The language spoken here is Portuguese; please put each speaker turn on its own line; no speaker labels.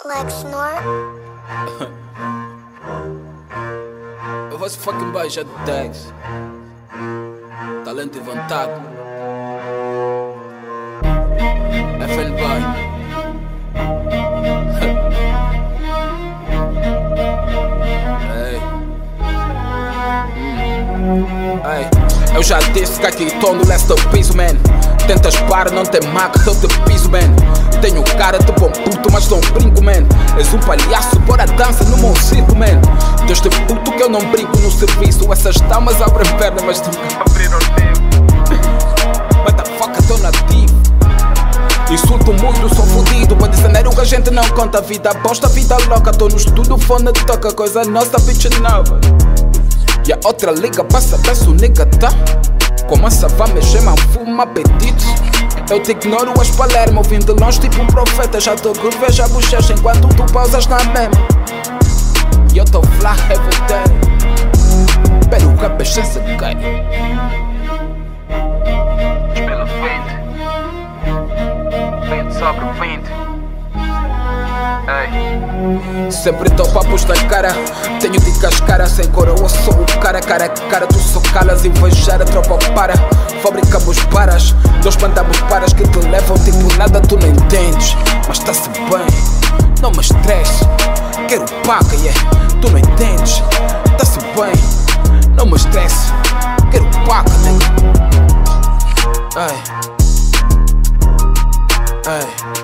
Lexnor.
Eu vou se fucking baixa de tags. Talento e vontade. FN Boy. Ei. Eu já disse que aqui tô no leste do piso, man. Tentas parar, não tem maca, eu te piso, man. Tenho cara de bom puto, mas não brinco, man. És um palhaço, bora dança no meu circo, man. Deste puto que eu não brinco no serviço. Essas damas abrem perna, mas nunca abriram tempo. What the fuck, eu tô nativo. Insulto muito, sou fudido. Pode ser que a gente não conta. Vida bosta, vida louca. Tô no estudo, fone toca. Coisa nossa, bitch nova. E a outra liga passa, peço o nigga tá. Como essa vá mexer, man, fuma apetite. Eu te ignoro as Palermo, vim de longe tipo um profeta. Já tô good, vejo a bochecha enquanto tu pausas na mesma. E eu tô fly everyday. Pero o rap é chance de cair.
Espelho vento, vento sobre o vento. Ei.
Sempre tô papos na cara. Tenho de cascara sem coroa, sou o cara. Cara a cara, tu só calas. Invejar a tropa para. Fabricamos paras, nós mandamos paras que te levam tipo nada, tu não entendes. Mas tá-se bem, não me estresse. Quero paga, yeah, tu não entendes. Tá-se bem, não me estresse. Quero paga, nigga. Ei, ei.